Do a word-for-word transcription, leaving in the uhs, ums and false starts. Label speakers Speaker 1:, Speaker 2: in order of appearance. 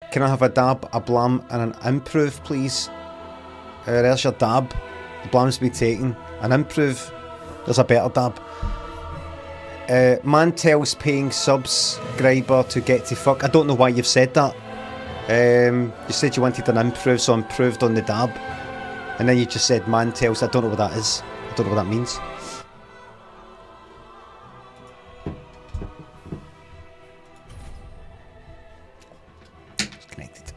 Speaker 1: Can I have a dab, a blam, and an improve, please? Uh, there's your dab. The blam's been taken. An improve. There's a better dab. Uh, man tells paying subscriber to get to fuck. I don't know why you've said that. Um, you said you wanted an improve, so I improved on the dab. And then you just said man tells. I don't know what that is. I don't know what that means. It's connected.